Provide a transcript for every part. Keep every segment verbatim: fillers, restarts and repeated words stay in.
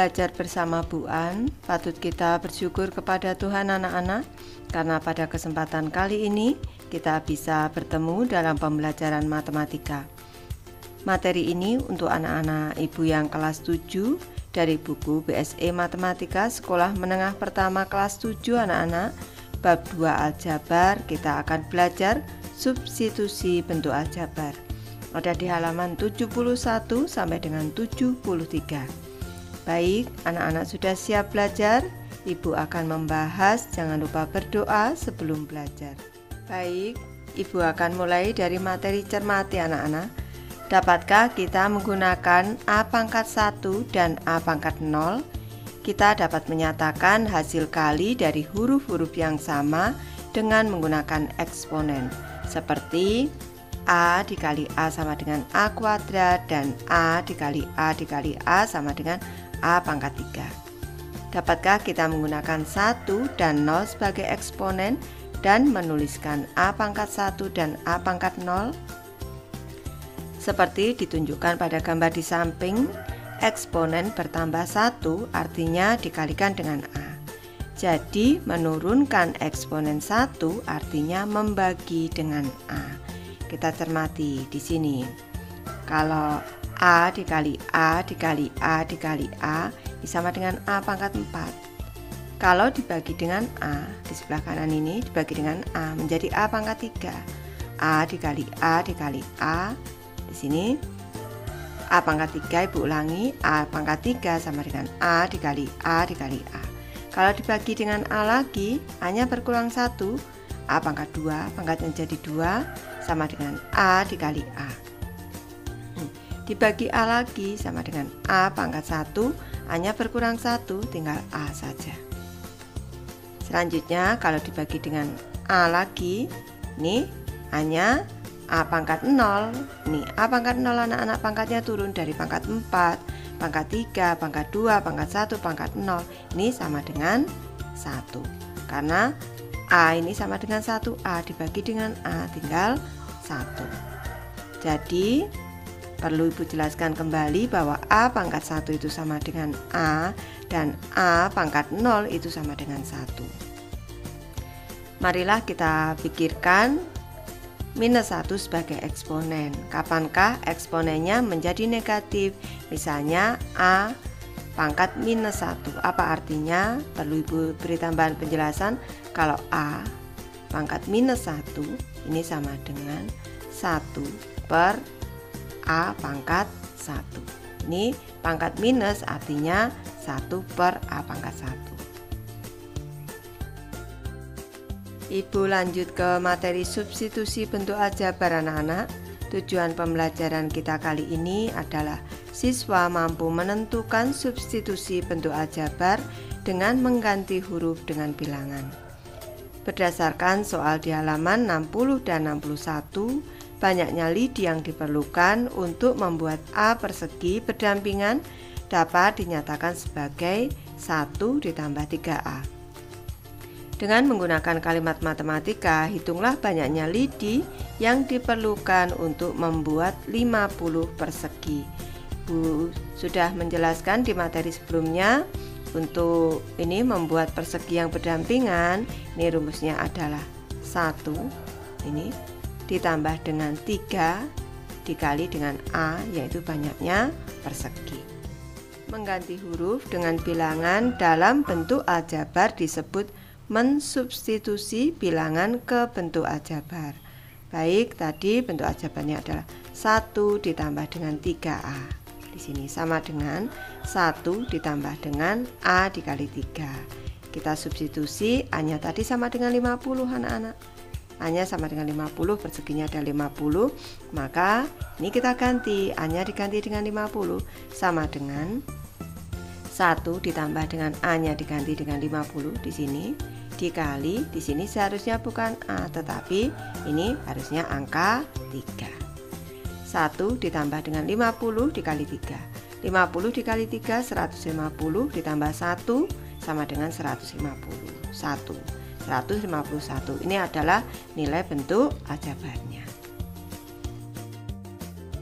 belajar bersama Bu An, patut kita bersyukur kepada Tuhan anak-anak, karena pada kesempatan kali ini kita bisa bertemu dalam pembelajaran matematika. Materi ini untuk anak-anak ibu yang kelas tujuh dari buku B S E Matematika Sekolah Menengah Pertama kelas tujuh anak-anak. Bab dua aljabar, kita akan belajar substitusi bentuk aljabar. Ada di halaman tujuh puluh satu sampai dengan tujuh puluh tiga. Baik, anak-anak sudah siap belajar? Ibu akan membahas, jangan lupa berdoa sebelum belajar. Baik, Ibu akan mulai dari materi cermati anak-anak. Dapatkah kita menggunakan A pangkat satu dan A pangkat nol? Kita dapat menyatakan hasil kali dari huruf-huruf yang sama dengan menggunakan eksponen. Seperti A dikali A sama dengan A kuadrat dan A dikali A dikali A sama dengan A pangkat tiga. Dapatkah kita menggunakan satu dan nol sebagai eksponen dan menuliskan A pangkat satu dan A pangkat nol? Seperti ditunjukkan pada gambar di samping, eksponen bertambah satu artinya dikalikan dengan A. Jadi menurunkan eksponen satu artinya membagi dengan A. Kita cermati di sini. Kalau A dikali A dikali A dikali A sama dengan A pangkat empat. Kalau dibagi dengan A, di sebelah kanan ini dibagi dengan A menjadi A pangkat tiga. A dikali A dikali A. Di sini A pangkat tiga, Ibu ulangi, A pangkat tiga sama dengan A dikali A dikali A. Kalau dibagi dengan A lagi, A-nya berkurang satu, A pangkat dua, pangkatnya jadi dua sama dengan A dikali A. Dibagi A lagi sama dengan A pangkat satu, A-nya berkurang satu, tinggal A saja. Selanjutnya kalau dibagi dengan A lagi, ini A-nya A pangkat nol. Nih A pangkat nol, anak-anak pangkatnya turun dari pangkat empat, pangkat tiga, pangkat dua, pangkat satu, pangkat nol. Ini sama dengan satu. Karena A ini sama dengan satu, A dibagi dengan A tinggal satu. Jadi perlu Ibu jelaskan kembali bahwa A pangkat satu itu sama dengan A dan A pangkat nol itu sama dengan satu. Marilah kita pikirkan minus satu sebagai eksponen. Kapankah eksponennya menjadi negatif? Misalnya A pangkat minus satu. Apa artinya? Perlu Ibu beri tambahan penjelasan. Kalau A pangkat minus satu ini sama dengan satu per A pangkat satu. Ini pangkat minus artinya satu per A pangkat satu. Ibu lanjut ke materi substitusi bentuk aljabar anak-anak. Tujuan pembelajaran kita kali ini adalah siswa mampu menentukan substitusi bentuk aljabar dengan mengganti huruf dengan bilangan. Berdasarkan soal di halaman enam puluh dan enam puluh satu, banyaknya lidi yang diperlukan untuk membuat A persegi berdampingan dapat dinyatakan sebagai satu ditambah tiga A. Dengan menggunakan kalimat matematika, hitunglah banyaknya lidi yang diperlukan untuk membuat lima puluh persegi. Bu sudah menjelaskan di materi sebelumnya, untuk ini membuat persegi yang berdampingan, ini rumusnya adalah satu ini ditambah dengan tiga dikali dengan A, yaitu banyaknya persegi. Mengganti huruf dengan bilangan dalam bentuk aljabar disebut mensubstitusi bilangan ke bentuk aljabar. Baik, tadi bentuk aljabarnya adalah satu ditambah dengan tiga A. Di sini sama dengan satu ditambah dengan A dikali tiga. Kita substitusi, A-nya tadi sama dengan lima puluh anak-anak. A-nya sama dengan lima puluh, perseginya ada lima puluh, maka ini kita ganti, A-nya diganti dengan lima puluh sama dengan satu ditambah dengan A-nya diganti dengan lima puluh di sini dikali, di sini seharusnya bukan A tetapi ini harusnya angka tiga. satu ditambah dengan lima puluh dikali tiga. lima puluh dikali tiga seratus lima puluh ditambah satu sama dengan seratus lima puluh satu. seratus lima puluh satu. Ini adalah nilai bentuk aljabarnya.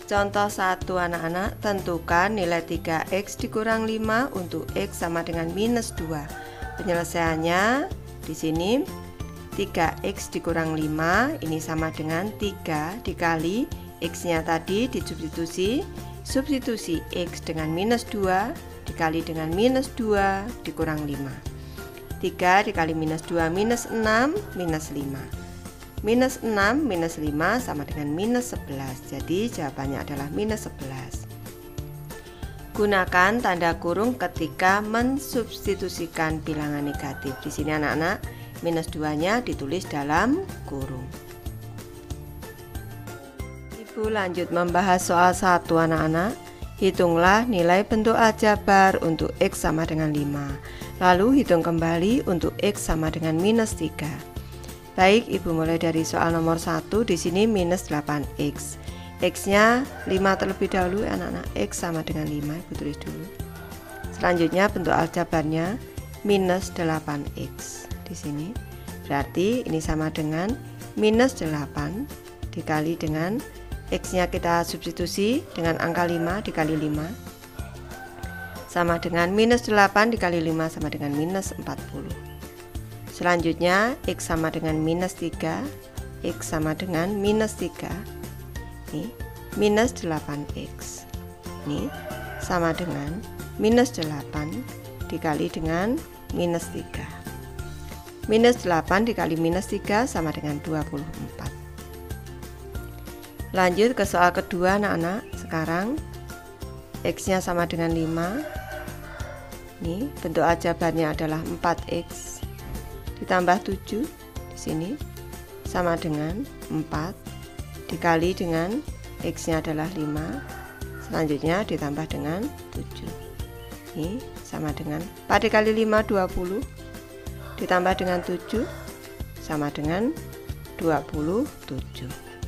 Contoh satu anak-anak, tentukan nilai tiga X dikurang lima untuk X sama dengan minus dua. Penyelesaiannya di sini tiga X dikurang lima ini sama dengan tiga dikali X-nya tadi disubstitusi, substitusi X dengan minus dua dikali dengan minus dua dikurang lima. tiga dikali minus dua minus enam minus lima. Minus enam minus lima sama dengan minus sebelas. Jadi jawabannya adalah minus sebelas. Gunakan tanda kurung ketika mensubstitusikan bilangan negatif. Di sini anak-anak, minus dua-nya ditulis dalam kurung. Ibu lanjut membahas soal satu anak-anak. Hitunglah nilai bentuk aljabar untuk X sama dengan lima. Lalu hitung kembali untuk X sama dengan minus tiga. Baik, Ibu mulai dari soal nomor satu. Di sini minus delapan X. X-nya lima terlebih dahulu anak-anak. X sama dengan lima, Ibu tulis dulu. Selanjutnya bentuk aljabarnya minus delapan X. Di sini berarti ini sama dengan minus delapan dikali dengan X-nya kita substitusi dengan angka lima dikali lima sama dengan minus delapan dikali lima sama dengan minus empat puluh. Selanjutnya X sama dengan minus tiga, X sama dengan minus tiga. Ini minus delapan X. Ini sama dengan minus delapan dikali dengan minus tiga. Minus delapan dikali minus tiga sama dengan dua puluh empat. Lanjut ke soal kedua anak-anak. Sekarang X-nya sama dengan lima. Ini bentuk aljabarnya adalah empat X ditambah tujuh di sini sama dengan empat dikali dengan X-nya adalah lima. Selanjutnya ditambah dengan tujuh. Ini sama dengan empat dikali lima dua puluh ditambah dengan tujuh sama dengan dua puluh tujuh.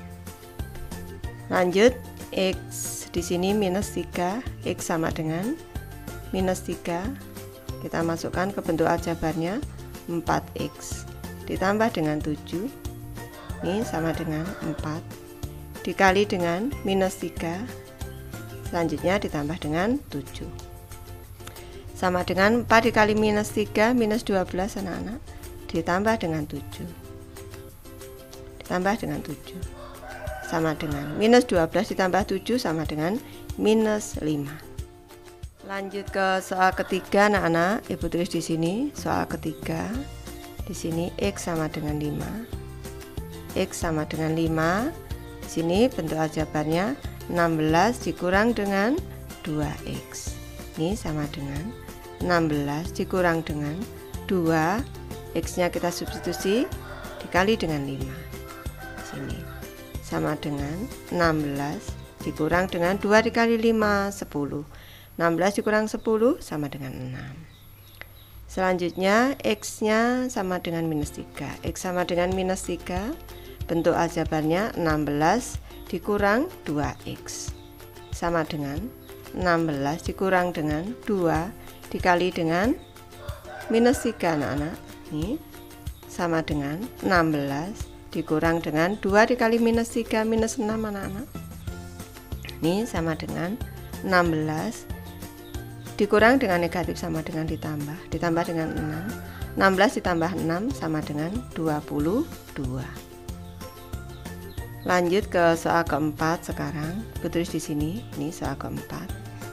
Lanjut X di sini minus tiga, X sama dengan minus tiga. Kita masukkan ke bentuk aljabarnya empat X ditambah dengan tujuh. Ini sama dengan empat dikali dengan minus tiga. Selanjutnya ditambah dengan tujuh. Sama dengan empat dikali minus tiga minus dua belas anak-anak ditambah dengan tujuh. Ditambah dengan tujuh. Sama dengan minus dua belas ditambah tujuh sama dengan minus lima. Lanjut ke soal ketiga anak-anak. Ibu tulis di sini soal ketiga. Di sini X sama dengan lima. X sama dengan lima. Di sini bentuk aljabarnya enam belas dikurang dengan dua X. Ini sama dengan enam belas dikurang dengan dua. X-nya kita substitusi dikali dengan lima. Di sini sama dengan enam belas dikurang dengan dua dikali lima, sepuluh. enam belas dikurang sepuluh sama dengan enam. Selanjutnya X-nya sama dengan minus tiga. X sama dengan minus tiga. Bentuk aljabarnya enam belas dikurang dua X sama dengan enam belas dikurang dengan dua dikali dengan minus tiga anak-anak. Ini sama dengan enam belas dikurang dengan dua dikali minus tiga minus enam anak-anak. Ini sama dengan enam belas dikurang dengan negatif sama dengan ditambah. Ditambah dengan enam. enam belas ditambah enam sama dengan dua puluh dua. Lanjut ke soal keempat sekarang. Tulis di sini. Ini soal keempat.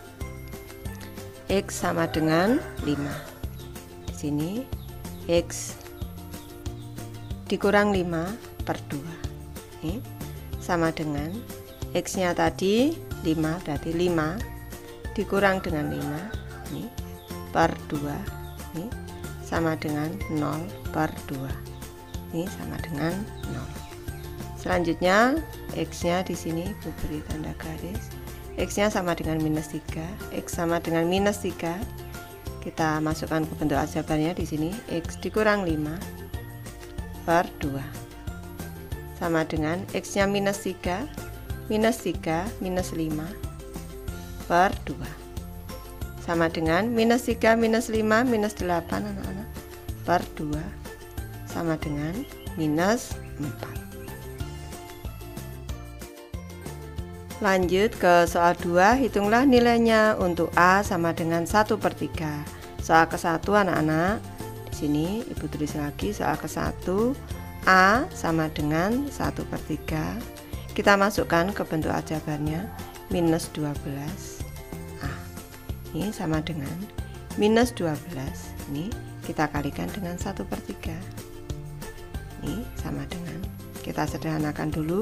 X sama dengan lima. Di sini X dikurang lima per dua. Ini sama dengan X-nya tadi lima, berarti lima dikurang dengan lima ini per dua. Ini sama dengan nol per dua. Ini sama dengan nol. Selanjutnya X-nya di sini Ibu beri tanda garis. X-nya sama dengan minus tiga. X sama dengan minus tiga. Kita masukkan ke bentuk aljabarnya di sini. X dikurang lima per dua sama dengan X-nya minus tiga. Minus tiga minus lima per dua sama dengan minus tiga minus lima minus delapan anak-anak per dua sama dengan minus empat. Lanjut ke soal dua, hitunglah nilainya untuk A sama dengan satu per tiga. Soal ke satu anak-anak, di sini Ibu tulis lagi soal ke satu, A sama dengan satu per tiga. Kita masukkan ke bentuk aljabarnya, minus dua belas. A ini sama dengan minus dua belas. Ini kita kalikan dengan satu per tiga. Ini sama dengan, kita sederhanakan dulu.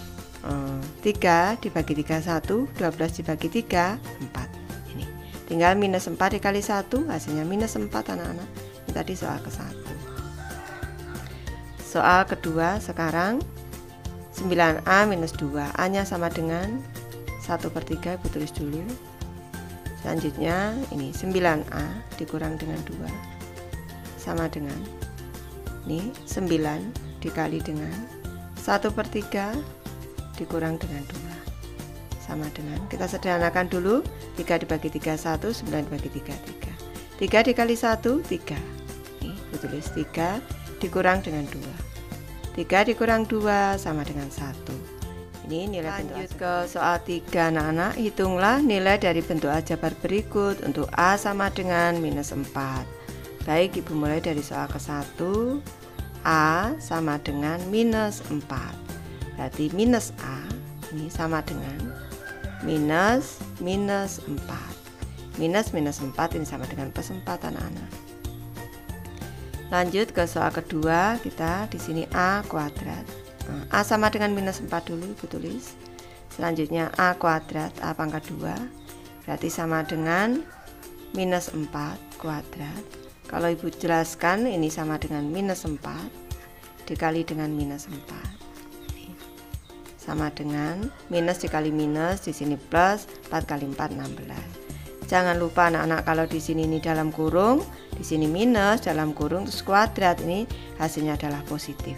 tiga dibagi tiga satu, dua belas dibagi tiga empat. Ini tinggal minus empat dikali satu, hasilnya minus empat anak-anak. Ini tadi soal ke satu. Soal kedua sekarang, sembilan A minus dua, A nya sama dengan satu per tiga, Ibu tulis dulu. Selanjutnya ini sembilan A dikurang dengan dua sama dengan, ini sembilan dikali dengan satu per tiga dikurang dengan dua sama dengan, kita sederhanakan dulu, tiga dibagi tiga satu, sembilan dibagi tiga tiga. tiga dikali satu tiga. Ini ditulis tiga dikurang dengan dua. tiga dikurang dua sama dengan satu. Ini nilai. Lanjut ke soal tiga anak-anak, hitunglah nilai dari bentuk aljabar berikut untuk A sama dengan minus empat. Baik, Ibu mulai dari soal ke satu. A sama dengan minus empat. Berarti minus A ini sama dengan minus minus empat. Minus minus empat ini sama dengan plus empat anak-anak. Lanjut ke soal kedua, kita di sini A kuadrat. A sama dengan minus empat dulu Ibu tulis. Selanjutnya A kuadrat, A pangkat dua. Berarti sama dengan minus empat kuadrat. Kalau Ibu jelaskan, ini sama dengan minus empat dikali dengan minus empat. Sama dengan minus dikali minus, di sini plus, empat kali empat enam belas. Jangan lupa anak-anak, kalau di sini ini dalam kurung, di sini minus dalam kurung terus kuadrat, ini hasilnya adalah positif.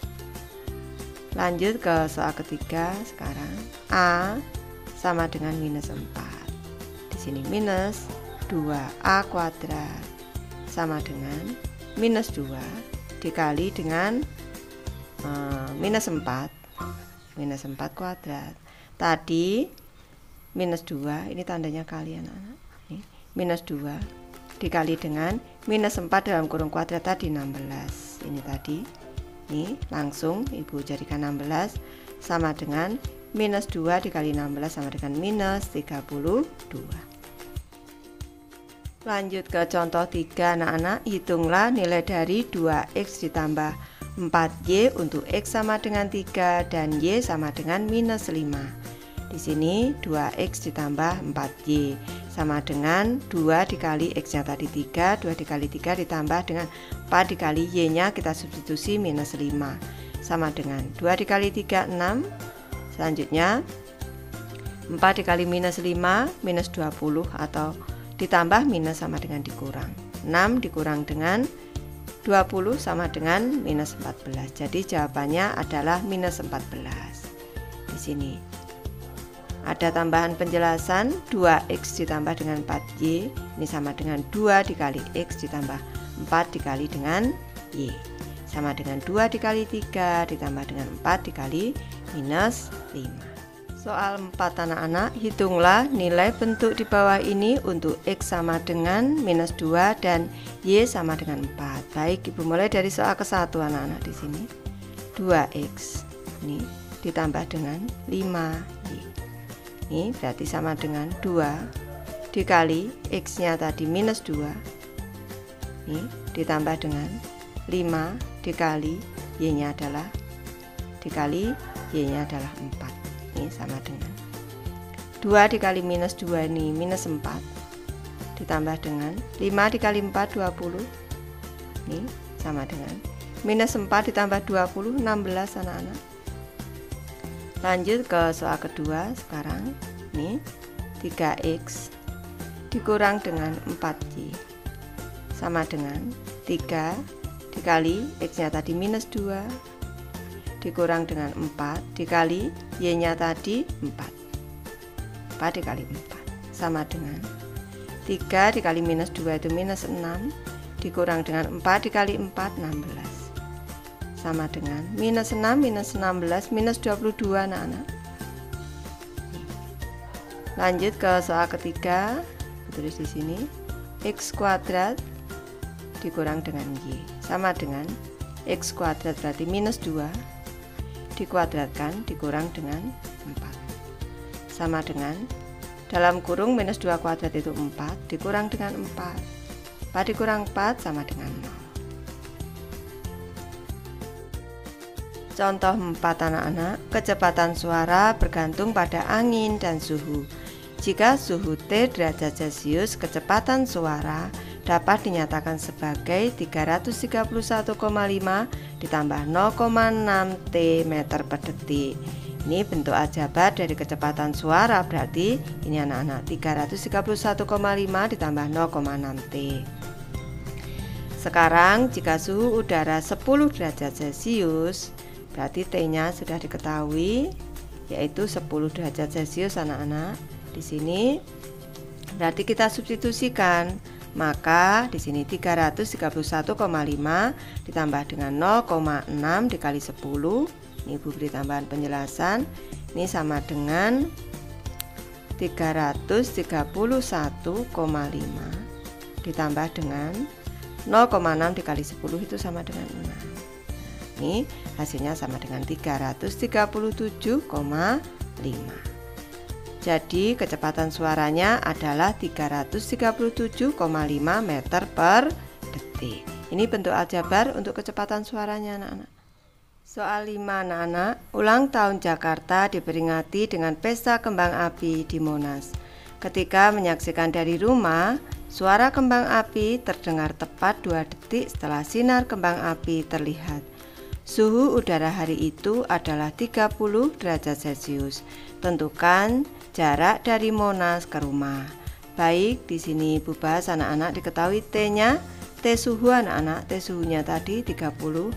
Lanjut ke soal ketiga sekarang. A sama dengan minus empat. Di sini minus dua A kuadrat sama dengan minus dua dikali dengan uh, minus empat. Minus empat kuadrat. Tadi minus dua, ini tandanya kali anak-anak. Minus dua dikali dengan minus empat dalam kurung kuadrat tadi enam belas. Ini tadi. Ini langsung Ibu jadikan enam belas sama dengan minus dua dikali enam belas sama dengan minus tiga puluh dua. Lanjut ke contoh tiga anak-anak, hitunglah nilai dari dua X ditambah empat Y untuk X sama dengan tiga dan Y sama dengan minus lima. Di sini dua X ditambah empat Y sama dengan dua dikali X nya tadi tiga, dua dikali tiga ditambah dengan empat dikali Y nya kita substitusi minus lima sama dengan dua dikali tiga enam. Selanjutnya empat dikali minus lima minus dua puluh atau ditambah minus sama dengan dikurang. enam dikurang dengan dua puluh sama dengan minus empat belas. Jadi jawabannya adalah minus empat belas. Di sini ada tambahan penjelasan, dua X ditambah dengan empat Y ini sama dengan dua dikali X ditambah empat dikali dengan Y sama dengan dua dikali tiga ditambah dengan empat dikali minus lima. Soal empat anak-anak, hitunglah nilai bentuk di bawah ini untuk X sama dengan minus dua dan Y sama dengan empat. Baik, Ibu mulai dari soal ke satu anak-anak di sini. dua X ini ditambah dengan lima Y. Ini berarti sama dengan dua dikali X nya tadi minus dua. Ini ditambah dengan lima dikali Y nya adalah dikali Y nya adalah empat. Ini sama dengan dua dikali minus dua ini minus empat ditambah dengan lima dikali empat dua puluh. Ini sama dengan minus empat ditambah dua puluh, enam belas anak-anak. Lanjut ke soal kedua sekarang. Ini tiga X dikurang dengan empat Y sama dengan tiga dikali X nya tadi minus dua dikurang dengan empat dikali Y nya tadi empat. empat dikali empat sama dengan tiga dikali minus dua itu minus enam dikurang dengan empat dikali empat, enam belas sama dengan minus enam minus enam belas minus dua puluh dua anak-anak. Lanjut ke soal ketiga, tulis di sini x kuadrat dikurang dengan y sama dengan x kuadrat berarti minus dua dikuadratkan dikurang dengan empat sama dengan dalam kurung minus dua kuadrat itu empat dikurang dengan empat. empat dikurang empat sama dengan nol. Contoh empat anak-anak, kecepatan suara bergantung pada angin dan suhu. Jika suhu T derajat Celcius, kecepatan suara dapat dinyatakan sebagai tiga ratus tiga puluh satu koma lima ditambah nol koma enam T meter per detik. Ini bentuk aljabar dari kecepatan suara, berarti ini anak-anak tiga ratus tiga puluh satu koma lima ditambah nol koma enam T. Sekarang jika suhu udara sepuluh derajat Celcius, berarti T-nya sudah diketahui, yaitu sepuluh derajat Celcius anak-anak. Di sini berarti kita substitusikan, maka di sini tiga ratus tiga puluh satu koma lima ditambah dengan nol koma enam dikali sepuluh. Ini Ibu beri tambahan penjelasan. Ini sama dengan tiga ratus tiga puluh satu koma lima ditambah dengan nol koma enam dikali sepuluh itu sama dengan enam. Ini hasilnya sama dengan tiga ratus tiga puluh tujuh koma lima. Jadi kecepatan suaranya adalah tiga ratus tiga puluh tujuh koma lima meter per detik. Ini bentuk aljabar untuk kecepatan suaranya anak-anak. Soal lima anak-anak, ulang tahun Jakarta diperingati dengan pesta kembang api di Monas. Ketika menyaksikan dari rumah, suara kembang api terdengar tepat dua detik setelah sinar kembang api terlihat. Suhu udara hari itu adalah tiga puluh derajat Celcius. Tentukan jarak dari Monas ke rumah. Baik, di sini Ibu bahas anak-anak diketahui T-nya, T suhu anak-anak, T suhunya tadi tiga puluh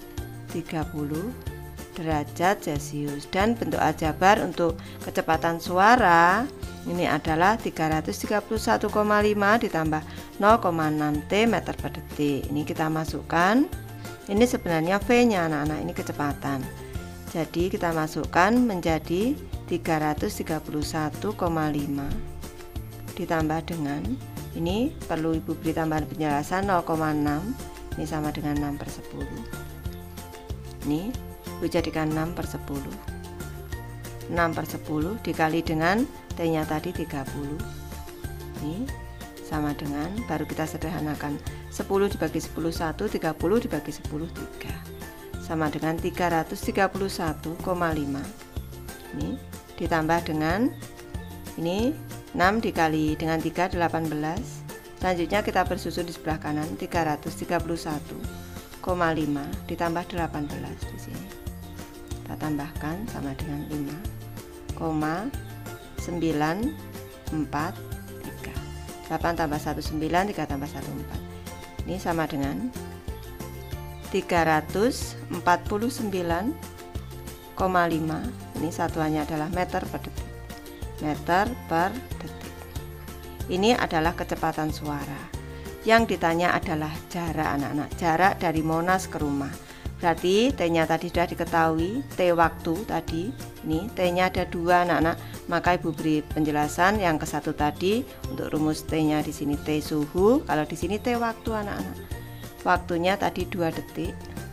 derajat Celcius, dan bentuk aljabar untuk kecepatan suara ini adalah tiga ratus tiga puluh satu koma lima ditambah nol koma enam T meter per detik. Ini kita masukkan. Ini sebenarnya V-nya anak-anak, ini kecepatan. Jadi kita masukkan menjadi tiga ratus tiga puluh satu koma lima ditambah dengan, ini perlu Ibu beri tambahan penjelasan, nol koma enam. Ini sama dengan enam per sepuluh. Ini Ibu jadikan enam per sepuluh. enam per sepuluh dikali dengan T-nya tadi tiga puluh. Ini sama dengan, baru kita sederhanakan, sepuluh dibagi sepuluh satu, tiga puluh dibagi sepuluh tiga, sama dengan tiga ratus tiga puluh satu koma lima. Ini ditambah dengan, ini enam dikali dengan tiga, delapan belas. Selanjutnya kita bersusun di sebelah kanan, tiga ratus tiga puluh satu koma lima ditambah delapan belas di sini. Kita tambahkan sama dengan lima koma sembilan empat tiga. delapan tambah satu sembilan, tiga tambah satu empat. Ini sama dengan tiga ratus empat puluh sembilan koma lima. Ini satuannya adalah meter per detik. Meter per detik. Ini adalah kecepatan suara. Yang ditanya adalah jarak anak-anak, jarak dari Monas ke rumah. Berarti T-nya tadi sudah diketahui, T waktu tadi. Ini T-nya ada dua anak-anak, maka Ibu beri penjelasan yang ke satu tadi untuk rumus T-nya di sini T suhu, kalau di sini T waktu anak-anak. Waktunya tadi dua detik.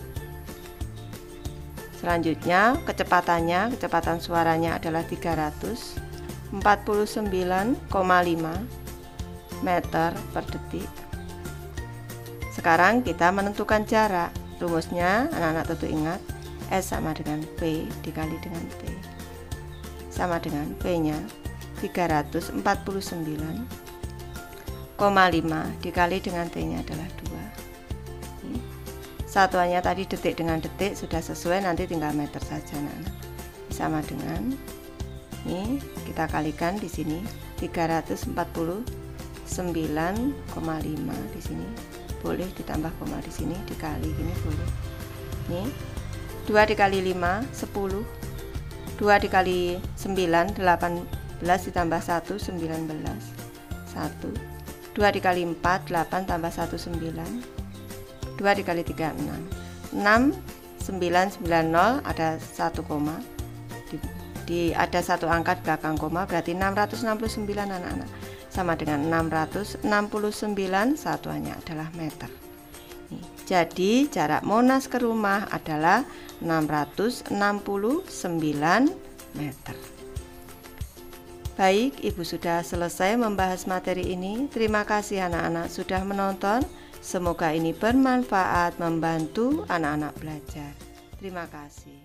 Selanjutnya kecepatannya, kecepatan suaranya adalah tiga ratus empat puluh sembilan koma lima meter per detik. Sekarang kita menentukan jarak. Rumusnya anak-anak tentu ingat, S sama dengan P dikali dengan T, sama dengan P-nya tiga ratus empat puluh sembilan koma lima dikali dengan T-nya adalah dua. Satuannya tadi detik dengan detik sudah sesuai, nanti tinggal meter saja anak-anak. Sama dengan ini kita kalikan di sini tiga ratus empat puluh sembilan koma lima di sini. Boleh ditambah koma di sini, dikali gini boleh. Ini dua dikali lima, sepuluh. dua dikali sembilan, delapan belas ditambah satu, sembilan belas. satu. dua dikali empat, delapan tambah satu, sembilan. dua dikali tiga, enam. enam, sembilan, sembilan, nol, ada satu koma. Jadi ada satu angka di belakang koma, berarti enam ratus enam puluh sembilan anak-anak. Sama dengan enam ratus enam puluh sembilan, satuannya adalah meter. Nih, jadi jarak Monas ke rumah adalah enam ratus enam puluh sembilan meter. Baik, Ibu sudah selesai membahas materi ini. Terima kasih anak-anak sudah menonton. Semoga ini bermanfaat membantu anak-anak belajar. Terima kasih.